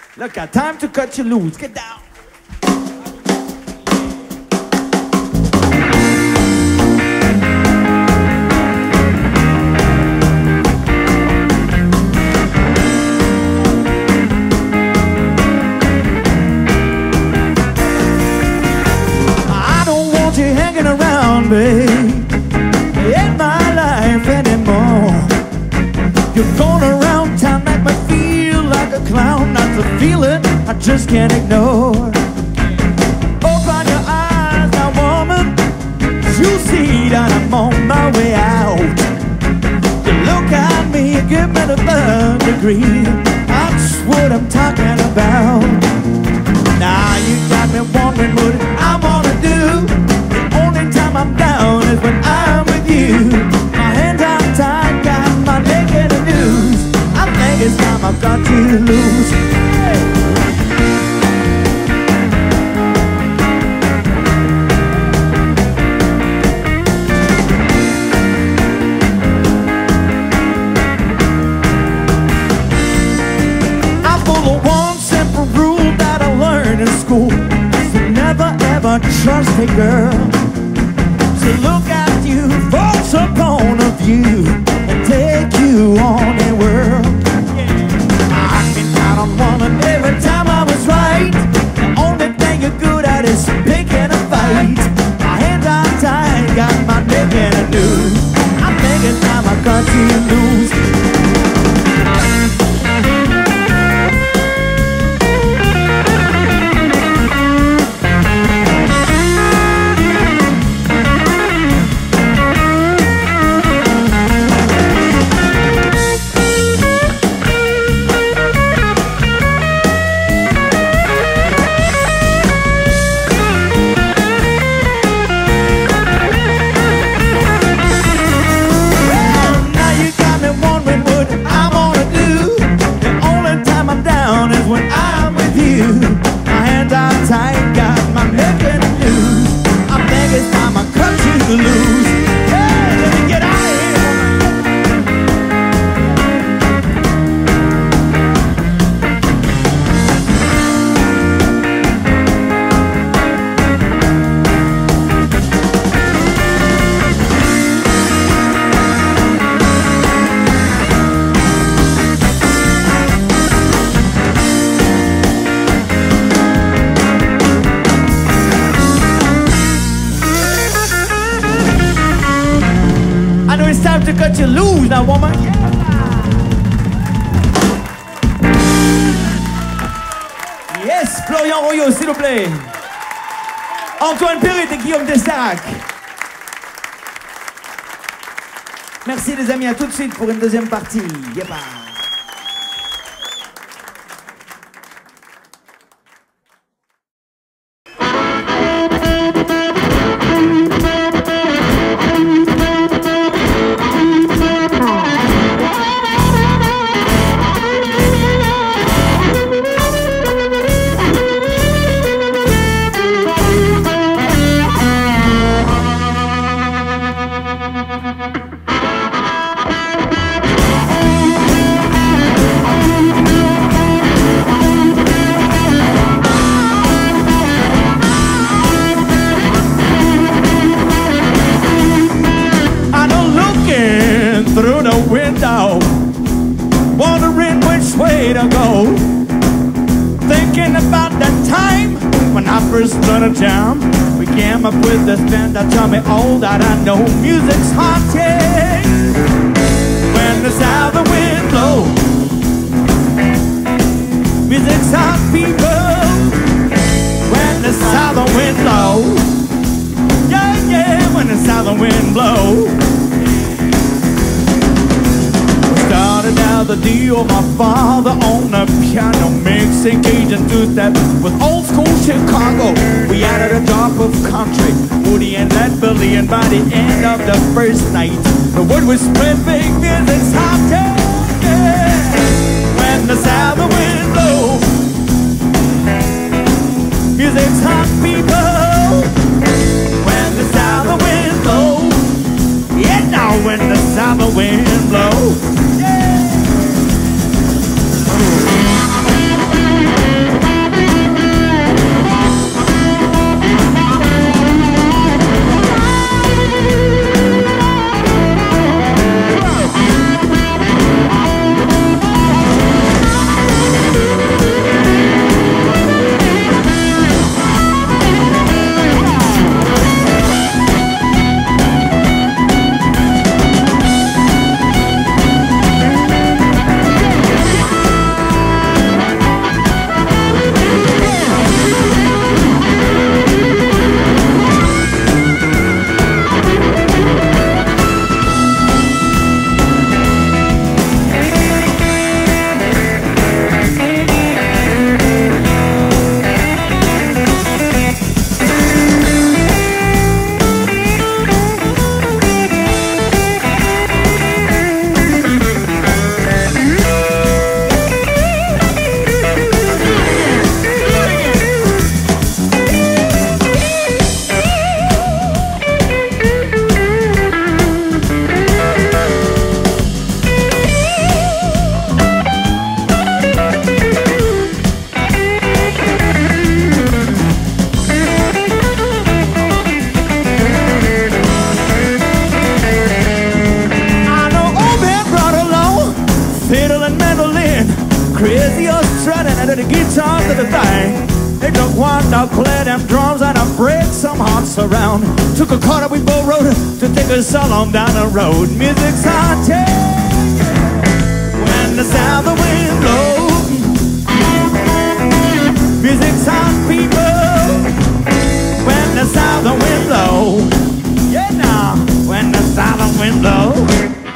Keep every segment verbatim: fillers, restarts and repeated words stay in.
Look out, time to cut you loose. Get down. I don't want you hanging around, babe, in my life anymore. You're going around town, make me feel like a clown. That's a feeling I just can't ignore. Open your eyes now, woman. You see that I'm on my way out. You look at me, you give me the third degree. That's what I'm talking about. Now you got me wondering what I wanna do. The only time I'm down is when I'm with you. My hands are tied, got my neck in the noose. I think it's time I've got to lose. Hey. I follow one simple rule that I learned in school. So never ever trust a girl. So look at you, false upon a view, and take you on a whirl. I can count on woman every time I was right. The only thing you're good at is picking a fight. My hands are tied, got my neck in a noose. I think it's time I got to lose. To cut you loose now, woman. Yeah. Yes, Florian Royaux, s'il vous plaît. Antoine Perrette et Guillaume Destarac. Merci les amis, à tout de suite pour une deuxième partie. Yeah. Through the window, wondering which way to go. Thinking about that time when I first learned to jam. We came up with this band that taught me all that I know. Music's haunting when the southern wind blows. Music's hot, people, when the southern wind blows. Yeah, yeah, when the southern wind blows. Started out the deal, my father on the piano, mixing Cajun two-step with old school Chicago. We added a drop of country, Woody and Led Billy, and by the end of the first night, the word was spread, big music's hot, yeah. When the southern wind blows, music's hot, people. When the southern wind blows, yeah, now when the southern wind blows. Yeah. shredding and the guitar to the thing. It took one to play them drums and to break some hearts around. Took a car that we both rode to take us along down the road. Music's haunted when the sound of the wind blows. Music's hot, people, when the sound of the wind blows. Yeah, now, when the sound of the wind blows.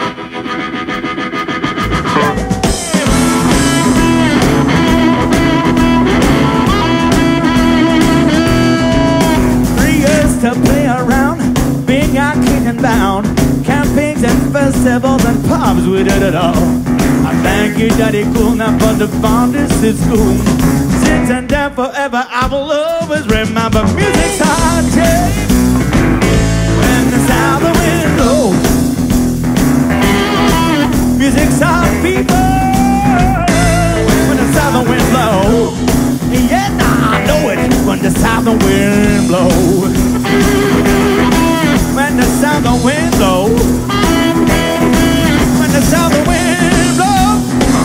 To play around, being out kicking bound, campings and festivals and pubs, we did it all. I thank you, Daddy Cool, now for the fondest at school. Since and then forever, I will always remember music's haunted when the sound of the wind blows. Music's hot, people, when the sound of the wind blows. Yeah, nah, I know it when the sound of the wind blows. When the sound of the wind blows. When the sound of the wind blows.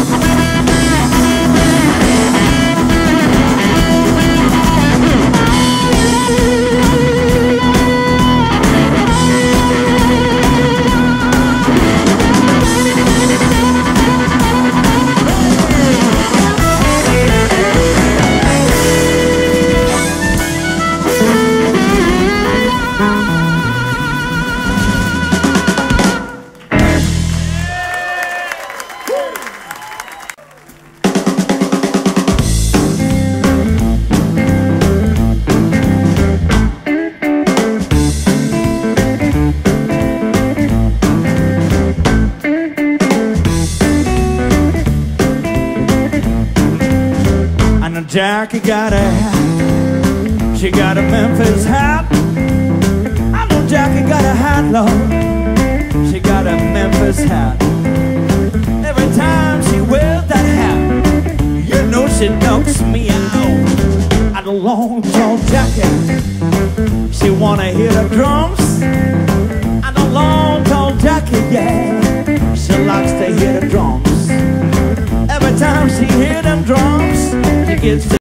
Jackie got a hat, she got a Memphis hat. I know Jackie got a hat, Lord, she got a Memphis hat. Every time she wears that hat, you know she knocks me out. At a long tall jacket, she wanna hear the drums. At a long tall jacket, yeah, she likes to hear the drums. Every time she hear them drums, she gets